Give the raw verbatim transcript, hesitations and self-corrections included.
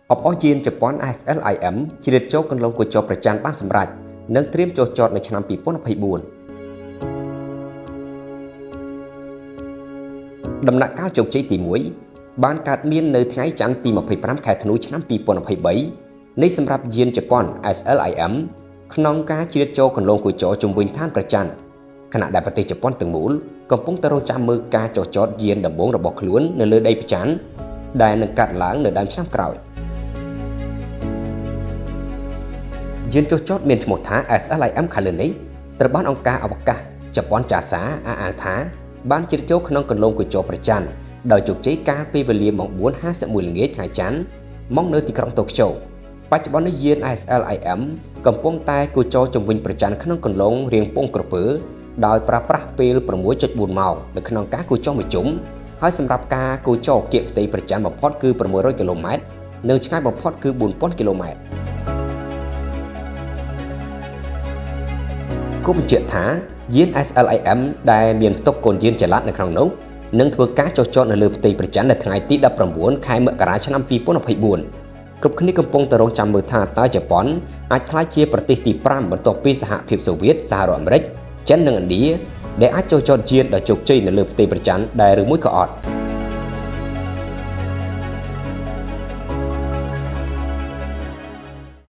អបអរយានជប៉ុន เอส แอล ไอ เอ็ม ជ្រៀតចូលកន្លងកញ្ចក់ប្រចាំបានសម្រេចនិងត្រៀមចុះចតនៅឆ្នាំពីរពាន់ยี่สิบสี่ដំណាក់កាលជោគជ័យទីមួយបានកើតមាននៅថ្ងៃច័ន្ទទីยี่สิบห้าខែធ្នូឆ្នាំពីរពាន់ยี่สิบสามនៃសម្រាប់យានជប៉ុន เอส แอล ไอ เอ็ม ក្នុងការជ្រៀតចូលកន្លងកញ្ចក់ជុំវិញឋានព្រះច័ន្ទខណៈដែលប្រទេសជប៉ុនទាំងមូលកំពុងតែរងចាំមើលការចុះចតយានដំបូងរបស់ខ្លួននៅលើដីព្រះច័ន្ទដែលនឹងកាត់ឡើងនៅដើមឆ្នាំក្រោយយានចុះចតមានឈ្មោះថា เอส แอล ไอ เอ็ม ខាងលើនេះត្រូវបានអង្គការអវកាសជប៉ុនចាសាអះអាងថាបានជ្រៀតចូលក្នុងកន្លងកញ្ចក់ព្រះច័ន្ទដោយជោគជ័យកាលពីវេលាម៉ោងbốnហាសិបមួយល្ងាចថ្ងៃច័ន្ទមកនៅទីក្រុងតូក្យូបច្ចុប្បន្ននេះយាន เอส แอล ไอ เอ็ม កំពុងតែគូចរជំវិញព្រះច័ន្ទក្នុងកន្លងរាងពងក្រពើដោយប្រើប្រាស់ពេល6.4ម៉ោងនៅក្នុងការគូចរមួយជុំហើយសម្រាប់ការគូចរគៀកផ្ទៃព្រះច័ន្ទបំផុតគឺsáu trămគីឡូម៉ែត្រនិងឆ្ងាយបំផុតគឺbốnពាន់គីឡូម៉ែត្រគូបញ្ជាក់ថាយាន เอส แอล ไอ เอ็ม ដែលមានផ្ទុកកូនយានចល័តនៅក្នុងនោះនឹងធ្វើការចុះចតនៅលើផ្ទៃព្រះច័ន្ទនៅថ្ងៃទីដប់ប្រាំបួនខែមករាឆ្នាំពីរពាន់ยี่สิบสี่គ្រប់គ្នាកំពុងតែរងចាំមើលថាតើជប៉ុនអាចក្លាយជាប្រទេសទីប្រាំបន្ទាប់ពីសហភាពសូវៀតសហរដ្ឋអាមេរិកចិននិងឥណ្ឌាដែលអាចចុះចតយានដ៏ជោគជ័យនៅលើផ្ទៃព្រះច័ន្ទដែរឬមួយក៏អត់